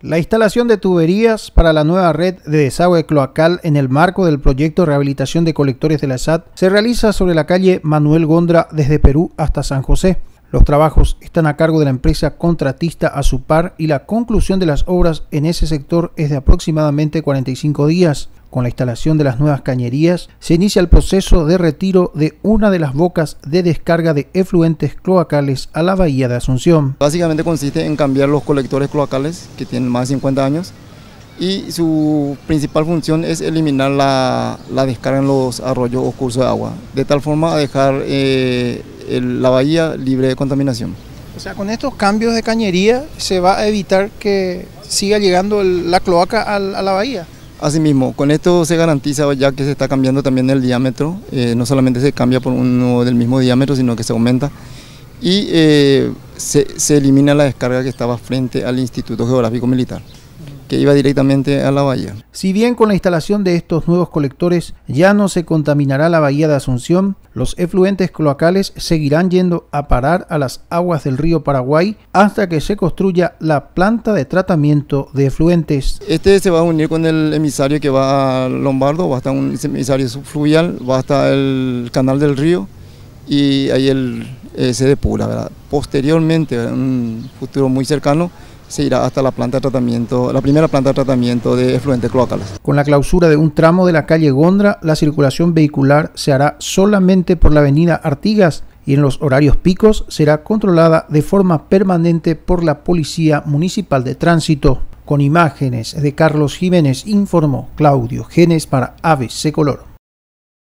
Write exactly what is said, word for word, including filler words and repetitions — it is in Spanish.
La instalación de tuberías para la nueva red de desagüe cloacal en el marco del proyecto de rehabilitación de colectores de la S A T se realiza sobre la calle Manuel Gondra desde Perú hasta San José. Los trabajos están a cargo de la empresa contratista Azupar y la conclusión de las obras en ese sector es de aproximadamente cuarenta y cinco días. Con la instalación de las nuevas cañerías, se inicia el proceso de retiro de una de las bocas de descarga de efluentes cloacales a la bahía de Asunción. Básicamente consiste en cambiar los colectores cloacales que tienen más de cincuenta años y su principal función es eliminar la, la descarga en los arroyos o cursos de agua, de tal forma a dejar eh, el, la bahía libre de contaminación. O sea, con estos cambios de cañería se va a evitar que siga llegando el, la cloaca a, a la bahía. Asimismo, con esto se garantiza ya que se está cambiando también el diámetro, eh, no solamente se cambia por uno del mismo diámetro, sino que se aumenta y eh, se, se elimina la descarga que estaba frente al Instituto Geográfico Militar, que iba directamente a la bahía. Si bien con la instalación de estos nuevos colectores ya no se contaminará la bahía de Asunción, los efluentes cloacales seguirán yendo a parar a las aguas del río Paraguay hasta que se construya la planta de tratamiento de efluentes. Este se va a unir con el emisario que va a Lombardo, va a estar un emisario subfluvial, va a estar el canal del río y ahí el, eh, se depura, ¿verdad? Posteriormente, en un futuro muy cercano, se irá hasta la planta de tratamiento, la primera planta de tratamiento de efluentes cloacales. Con la clausura de un tramo de la calle Gondra, la circulación vehicular se hará solamente por la avenida Artigas y en los horarios picos será controlada de forma permanente por la Policía Municipal de Tránsito. Con imágenes de Carlos Jiménez informó Claudio Genes para A B C Color.